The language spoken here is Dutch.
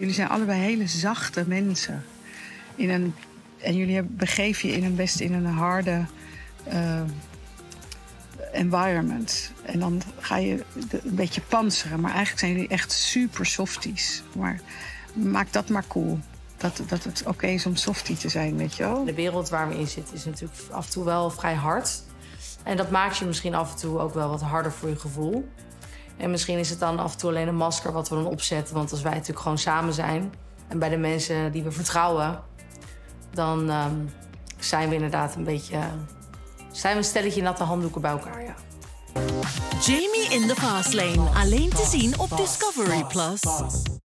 Jullie zijn allebei hele zachte mensen. En jullie begeven je best in een harde environment. En dan ga je een beetje panseren. Maar eigenlijk zijn jullie echt super softies. Maar maak dat maar cool. Dat het oké is om softie te zijn, weet je wel? De wereld waar we in zitten is natuurlijk af en toe wel vrij hard. En dat maakt je misschien af en toe ook wel wat harder voor je gevoel. En misschien is het dan af en toe alleen een masker wat we dan opzetten. Want als wij natuurlijk gewoon samen zijn en bij de mensen die we vertrouwen, dan zijn we inderdaad zijn we een stelletje natte handdoeken bij elkaar, ja. Jamie in the Fast Lane. Alleen te zien op Discovery Plus.